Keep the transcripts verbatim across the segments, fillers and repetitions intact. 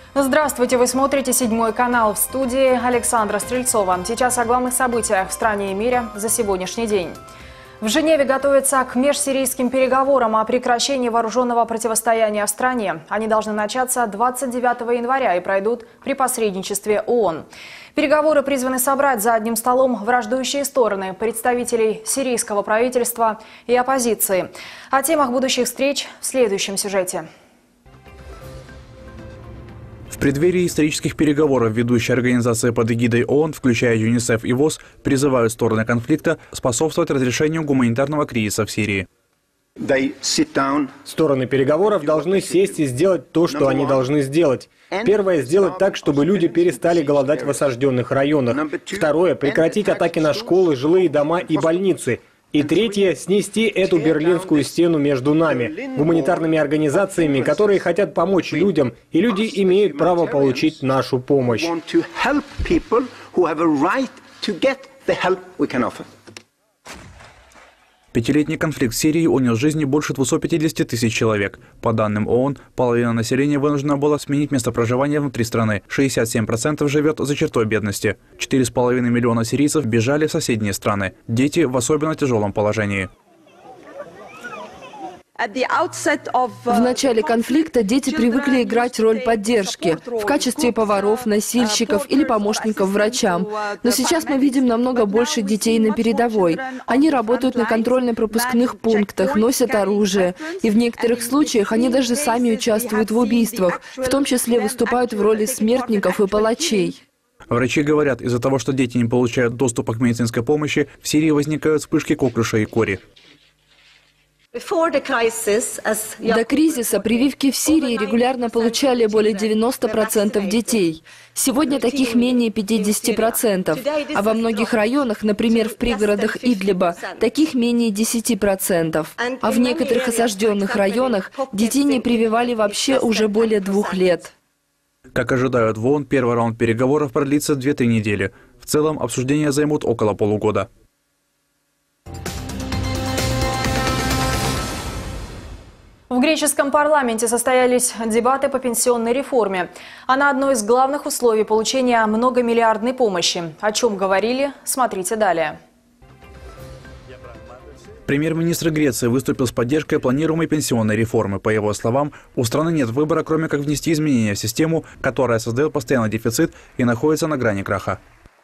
Здравствуйте, вы смотрите «Седьмой канал», в студии Александра Стрельцова. Сейчас о главных событиях в стране и мире за сегодняшний день. В Женеве готовятся к межсирийским переговорам о прекращении вооруженного противостояния в стране. Они должны начаться двадцать девятого января и пройдут при посредничестве ООН. Переговоры призваны собрать за одним столом враждующие стороны, представителей сирийского правительства и оппозиции. О темах будущих встреч в следующем сюжете. В преддверии исторических переговоров ведущие организации под эгидой ООН, включая ЮНИСЕФ и ВОЗ, призывают стороны конфликта способствовать разрешению гуманитарного кризиса в Сирии. Стороны переговоров должны сесть и сделать то, что они должны сделать. Первое – сделать так, чтобы люди перестали голодать в осажденных районах. Второе – прекратить атаки на школы, жилые дома и больницы. И третье – снести эту берлинскую стену между нами, гуманитарными организациями, которые хотят помочь людям, и люди имеют право получить нашу помощь. Пятилетний конфликт в Сирии унес жизни больше двухсот пятидесяти тысяч человек. По данным ООН, половина населения вынуждена была сменить место проживания внутри страны. шестьдесят семь процентов живет за чертой бедности. четыре с половиной миллиона сирийцев бежали в соседние страны. Дети в особенно тяжелом положении. В начале конфликта дети привыкли играть роль поддержки в качестве поваров, носильщиков или помощников врачам. Но сейчас мы видим намного больше детей на передовой. Они работают на контрольно-пропускных пунктах, носят оружие. И в некоторых случаях они даже сами участвуют в убийствах, в том числе выступают в роли смертников и палачей. Врачи говорят, из-за того, что дети не получают доступа к медицинской помощи, в Сирии возникают вспышки коклюша и кори. До кризиса прививки в Сирии регулярно получали более девяноста процентов детей. Сегодня таких менее пятидесяти процентов. А во многих районах, например, в пригородах Идлиба, таких менее десяти процентов. А в некоторых осажденных районах детей не прививали вообще уже более двух лет. Как ожидают в ООН, первый раунд переговоров продлится две-три недели. В целом обсуждения займут около полугода. В греческом парламенте состоялись дебаты по пенсионной реформе. Она одно из главных условий получения многомиллиардной помощи. О чем говорили, смотрите далее. Премьер-министр Греции выступил с поддержкой планируемой пенсионной реформы. По его словам, у страны нет выбора, кроме как внести изменения в систему, которая создает постоянный дефицит и находится на грани краха.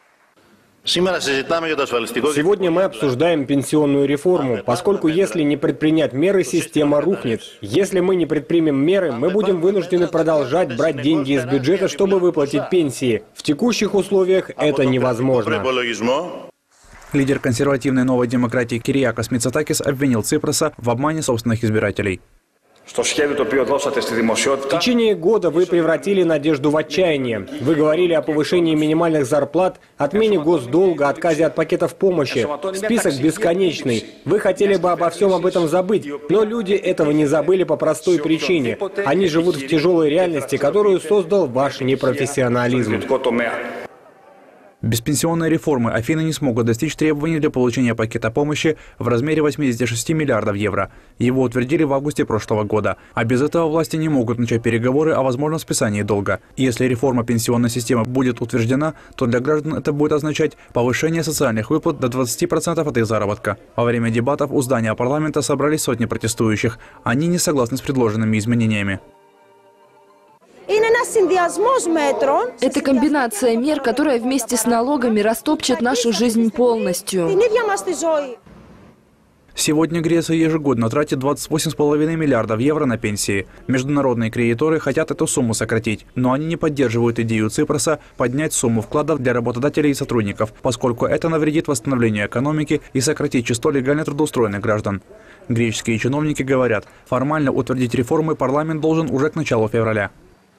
Сегодня мы обсуждаем пенсионную реформу, поскольку если не предпринять меры, система рухнет. Если мы не предпримем меры, мы будем вынуждены продолжать брать деньги из бюджета, чтобы выплатить пенсии. В текущих условиях это невозможно. Лидер консервативной новой демократии Кириакос Мицотакис обвинил Ципроса в обмане собственных избирателей. В течение года вы превратили надежду в отчаяние. Вы говорили о повышении минимальных зарплат, отмене госдолга, отказе от пакетов помощи. Список бесконечный. Вы хотели бы обо всем об этом забыть, но люди этого не забыли по простой причине. Они живут в тяжелой реальности, которую создал ваш непрофессионализм. Без пенсионной реформы Афины не смогут достичь требований для получения пакета помощи в размере восьмидесяти шести миллиардов евро. Его утвердили в августе прошлого года. А без этого власти не могут начать переговоры о возможном списании долга. Если реформа пенсионной системы будет утверждена, то для граждан это будет означать повышение социальных выплат до двадцати процентов от их заработка. Во время дебатов у здания парламента собрались сотни протестующих. Они не согласны с предложенными изменениями. Это комбинация мер, которая вместе с налогами растопчет нашу жизнь полностью. Сегодня Греция ежегодно тратит двадцать восемь с половиной миллиардов евро на пенсии. Международные кредиторы хотят эту сумму сократить, но они не поддерживают идею Ципроса поднять сумму вкладов для работодателей и сотрудников, поскольку это навредит восстановлению экономики и сократит число легально трудоустроенных граждан. Греческие чиновники говорят, формально утвердить реформы парламент должен уже к началу февраля.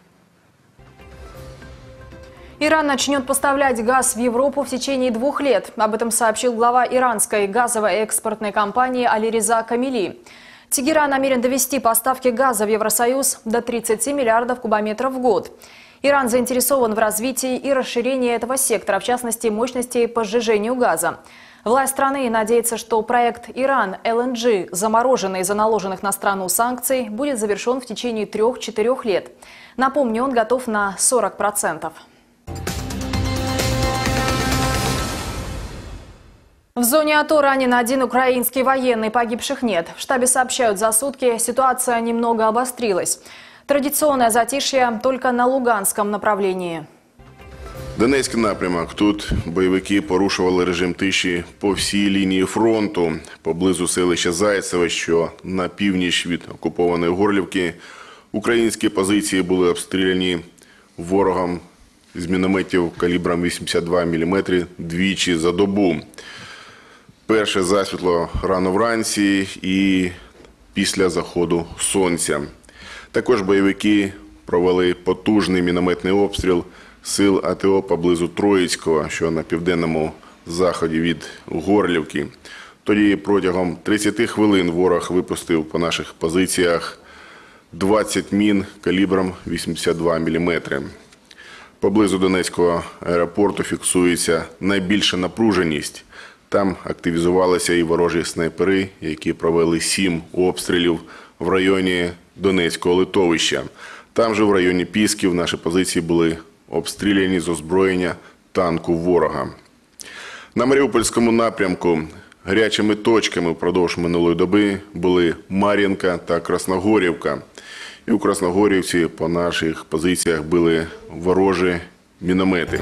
Иран начнет поставлять газ в Европу в течение двух лет. Об этом сообщил глава иранской газовой экспортной компании Алиреза Камили. Тегеран намерен довести поставки газа в Евросоюз до тридцати миллиардов кубометров в год. Иран заинтересован в развитии и расширении этого сектора, в частности, мощностей по сжижению газа. Власть страны надеется, что проект «Иран эл эн джи», замороженный из-за наложенных на страну санкций, будет завершен в течение трех-четырех лет. Напомню, он готов на сорок процентов. В зоне АТО ранен один украинский военный, погибших нет. В штабе сообщают, за сутки ситуация немного обострилась. Традиционное затишье только на Луганском направлении. Донецький напрямок. Тут бойовики порушували режим тиші по всій лінії фронту. Поблизу селища Зайцеве, що на північ від окупованої Горлівки, українські позиції були обстріляні ворогом з мінометів калібром вісімдесят два міліметри двічі за добу. Перше засвітло рано вранці і після заходу сонця. Також бойовики провели потужний мінометний обстріл сил а те о поблизу Троїцького, що на південному заході від Горлівки. Тоді протягом тридцяти хвилин ворог випустив по наших позиціях двадцять мін калібром вісімдесят два міліметри. Поблизу Донецького аеропорту фіксується найбільша напруженість. Там активізувалися і ворожі снайпери, які провели сім обстрілів в районі Донецького литовища. Там же в районі Пісків наші позиції були обстріляні з озброєння танку ворога. На Маріупольському напрямку гарячими точками впродовж минулої доби були Мар'їнка та Красногорівка. І у Красногорівці по наших позиціях били ворожі міномети.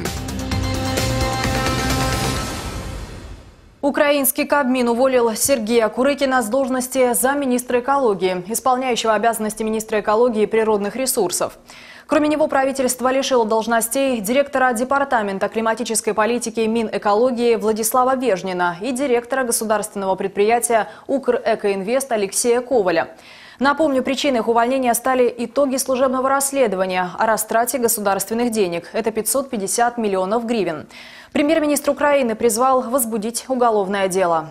Украинский Кабмин уволил Сергея Курыкина с должности замминистра экологии, исполняющего обязанности министра экологии и природных ресурсов. Кроме него, правительство лишило должностей директора Департамента климатической политики Минэкологии Владислава Вежнина и директора государственного предприятия «Укрэкоинвест» Алексея Коваля. Напомню, причиной их увольнения стали итоги служебного расследования о растрате государственных денег. Это пятьсот пятьдесят миллионов гривен. Премьер-министр Украины призвал возбудить уголовное дело.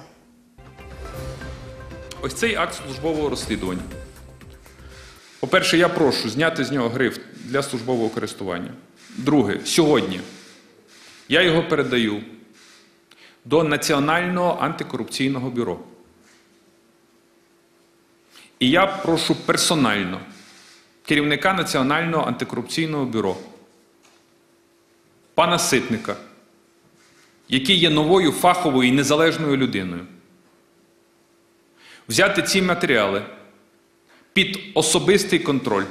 Ось цей акт службового розслідування. По-перше, я прошу зняти з нього гриф для службового користування. Друге, сьогодні я його передаю до Національного антикорупційного бюро. І я прошу персонально керівника Національного антикорупційного бюро, пана Ситника, який є новою фаховою і незалежною людиною, взяти ці матеріали під особистий контроль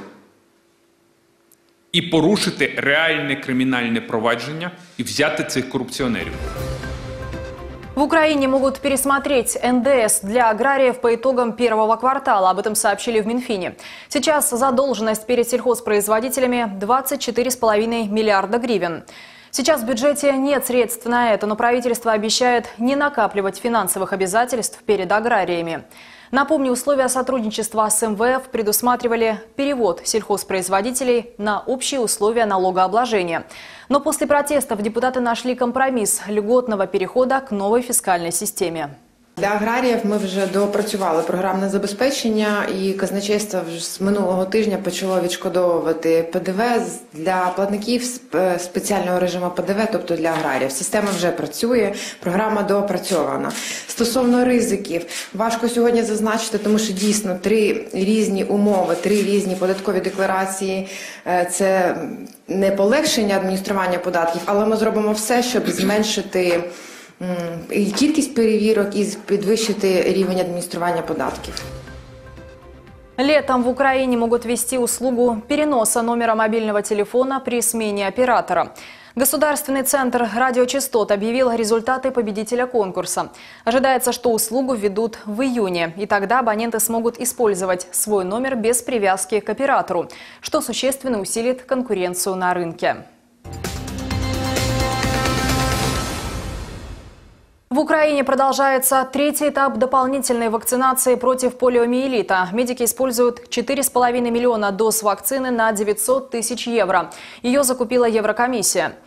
і порушити реальне кримінальне провадження і взяти цих корупціонерів. В Украине могут пересмотреть эн дэ эс для аграриев по итогам первого квартала. Об этом сообщили в Минфине. Сейчас задолженность перед сельхозпроизводителями двадцать четыре с половиной миллиарда гривен. Сейчас в бюджете нет средств на это, но правительство обещает не накапливать финансовых обязательств перед аграриями. Напомню, условия сотрудничества с эм вэ эф предусматривали перевод сельхозпроизводителей на общие условия налогообложения. Но после протестов депутаты нашли компромисс льготного перехода к новой фискальной системе. Для аграріїв ми вже доопрацювали програмне забезпечення, і казначейство з минулого тижня почало відшкодовувати пе де ве для платників спеціального режиму пе де ве, тобто для аграріїв. Система вже працює, програма доопрацьована. Стосовно ризиків, важко сьогодні зазначити, тому що дійсно три різні умови, три різні податкові декларації – це не полегшення адміністрування податків, але ми зробимо все, щоб зменшити и кількість перевірок, и підвищити рівень администрирования податков. Летом в Украине могут ввести услугу переноса номера мобильного телефона при смене оператора. Государственный центр радиочастот объявил результаты победителя конкурса. Ожидается, что услугу введут в июне, и тогда абоненты смогут использовать свой номер без привязки к оператору, что существенно усилит конкуренцию на рынке. В Украине продолжается третий этап дополнительной вакцинации против полиомиелита. Медики используют четыре с половиной миллиона доз вакцины на девятьсот тысяч евро. Ее закупила Еврокомиссия.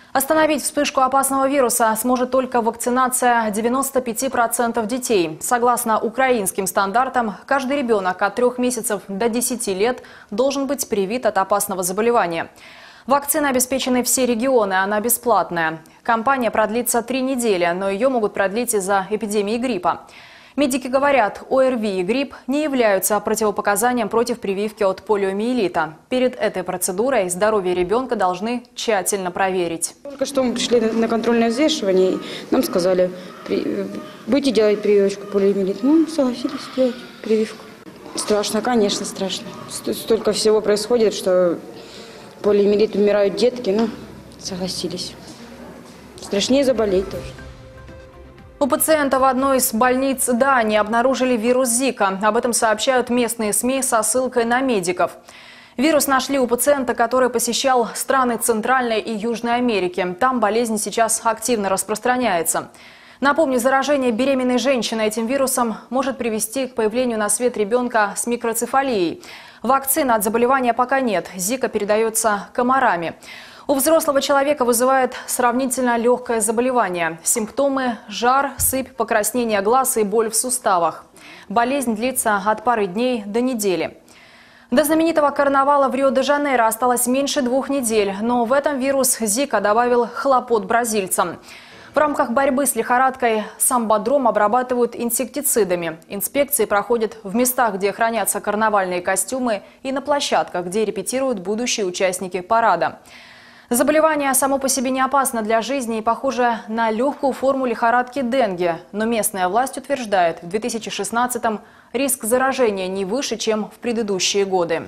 Остановить вспышку опасного вируса сможет только вакцинация девяноста пяти процентов детей. Согласно украинским стандартам, каждый ребенок от трех месяцев до десяти лет должен быть привит от опасного заболевания. Вакцины обеспечены все регионы, она бесплатная. Кампания продлится три недели, но ее могут продлить из-за эпидемии гриппа. Медики говорят, ОРВИ и грипп не являются противопоказанием против прививки от полиомиелита. Перед этой процедурой здоровье ребенка должны тщательно проверить. Только что мы пришли на контрольное взвешивание, и нам сказали, будете делать прививочку полиомиелит. Мы согласились сделать прививку. Страшно, конечно, страшно. Столько всего происходит, что полиомиелит умирают детки, ну, согласились. Страшнее заболеть тоже. У пациента в одной из больниц Дании обнаружили вирус Зика. Об этом сообщают местные СМИ со ссылкой на медиков. Вирус нашли у пациента, который посещал страны Центральной и Южной Америки. Там болезнь сейчас активно распространяется. Напомню, заражение беременной женщины этим вирусом может привести к появлению на свет ребенка с микроцефалией. Вакцины от заболевания пока нет. Зика передается комарами. У взрослого человека вызывает сравнительно легкое заболевание. Симптомы – жар, сыпь, покраснение глаз и боль в суставах. Болезнь длится от пары дней до недели. До знаменитого карнавала в Рио-де-Жанейро осталось меньше двух недель, но в этом вирус Зика добавил хлопот бразильцам. В рамках борьбы с лихорадкой самбодром обрабатывают инсектицидами. Инспекции проходят в местах, где хранятся карнавальные костюмы, и на площадках, где репетируют будущие участники парада. Заболевание само по себе не опасно для жизни и похоже на легкую форму лихорадки денге. Но местная власть утверждает, в две тысячи шестнадцатом риск заражения не выше, чем в предыдущие годы.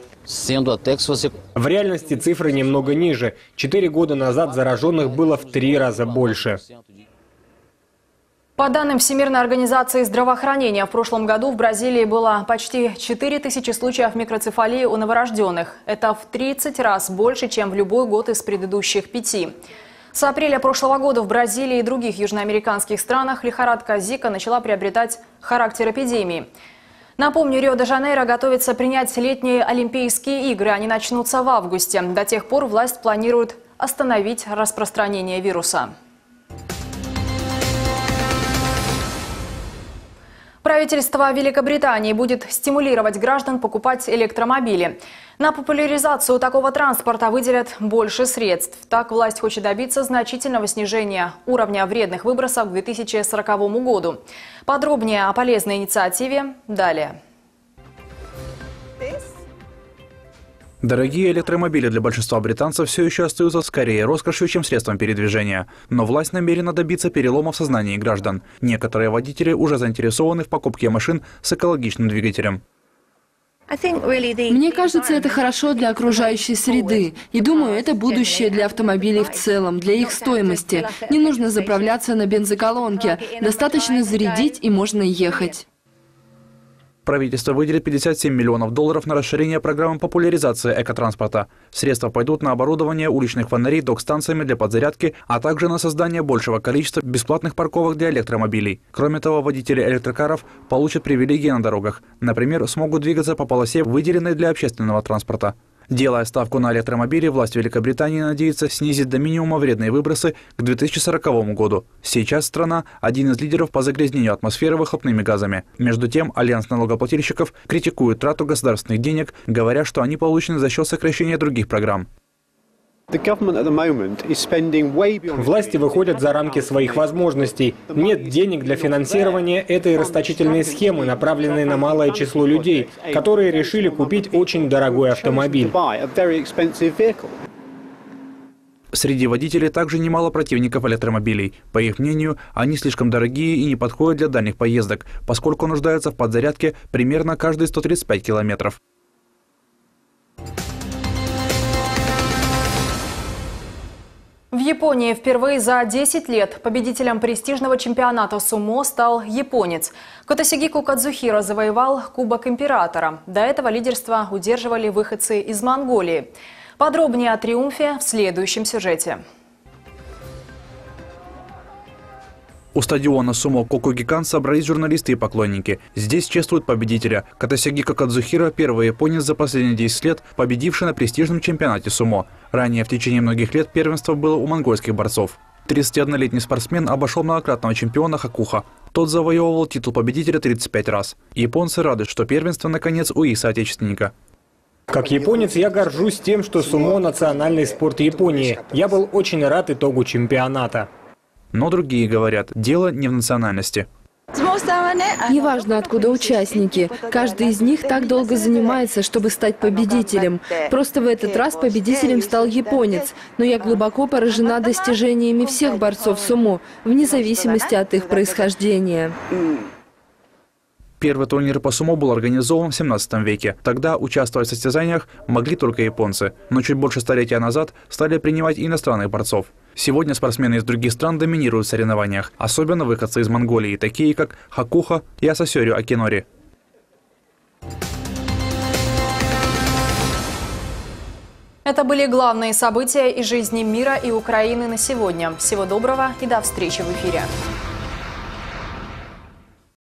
В реальности цифры немного ниже. Четыре года назад зараженных было в три раза больше. По данным Всемирной организации здравоохранения, в прошлом году в Бразилии было почти четыре тысячи случаев микроцефалии у новорожденных. Это в тридцать раз больше, чем в любой год из предыдущих пяти. С апреля прошлого года в Бразилии и других южноамериканских странах лихорадка Зика начала приобретать характер эпидемии. Напомню, Рио-де-Жанейро готовится принять летние Олимпийские игры. Они начнутся в августе. До тех пор власть планирует остановить распространение вируса. Правительство Великобритании будет стимулировать граждан покупать электромобили. На популяризацию такого транспорта выделят больше средств. Так власть хочет добиться значительного снижения уровня вредных выбросов к две тысячи сороковому году. Подробнее о полезной инициативе далее. Дорогие электромобили для большинства британцев все еще остаются скорее роскошью, чем средством передвижения. Но власть намерена добиться перелома в сознании граждан. Некоторые водители уже заинтересованы в покупке машин с экологичным двигателем. Мне кажется, это хорошо для окружающей среды. И думаю, это будущее для автомобилей в целом, для их стоимости. Не нужно заправляться на бензоколонке. Достаточно зарядить, и можно ехать. Правительство выделит пятьдесят семь миллионов долларов на расширение программы популяризации экотранспорта. Средства пойдут на оборудование уличных фонарей док-станциями для подзарядки, а также на создание большего количества бесплатных парковок для электромобилей. Кроме того, водители электрокаров получат привилегии на дорогах. Например, смогут двигаться по полосе, выделенной для общественного транспорта. Делая ставку на электромобили, власть Великобритании надеется снизить до минимума вредные выбросы к две тысячи сороковому году. Сейчас страна – один из лидеров по загрязнению атмосферы выхлопными газами. Между тем, Альянс налогоплательщиков критикует трату государственных денег, говоря, что они получены за счет сокращения других программ. Власти выходят за рамки своих возможностей. Нет денег для финансирования этой расточительной схемы, направленной на малое число людей, которые решили купить очень дорогой автомобиль. Среди водителей также немало противников электромобилей. По их мнению, они слишком дорогие и не подходят для дальних поездок, поскольку нуждаются в подзарядке примерно каждые сто тридцать пять километров. В Японии впервые за десять лет победителем престижного чемпионата сумо стал японец. Катасигику Кадзухиро завоевал Кубок Императора. До этого лидерство удерживали выходцы из Монголии. Подробнее о триумфе в следующем сюжете. У стадиона сумо Кокогикан собрались журналисты и поклонники. Здесь чествуют победителя. Катасягика Кадзухира – первый японец за последние десять лет, победивший на престижном чемпионате сумо. Ранее в течение многих лет первенство было у монгольских борцов. тридцатиоднолетний спортсмен обошел многократного чемпиона Хакуха. Тот завоевывал титул победителя тридцать пять раз. Японцы рады, что первенство наконец у их соотечественника. Как японец, я горжусь тем, что сумо – национальный спорт Японии. Я был очень рад итогу чемпионата. Но другие говорят, дело не в национальности. Неважно, откуда участники. Каждый из них так долго занимается, чтобы стать победителем. Просто в этот раз победителем стал японец. Но я глубоко поражена достижениями всех борцов сумо, вне зависимости от их происхождения. Первый турнир по сумо был организован в семнадцатом веке. Тогда участвовать в состязаниях могли только японцы. Но чуть больше столетия назад стали принимать и иностранных борцов. Сегодня спортсмены из других стран доминируют в соревнованиях. Особенно выходцы из Монголии, такие как Хакуха и Асасёрю Акинори. Это были главные события из жизни мира и Украины на сегодня. Всего доброго и до встречи в эфире.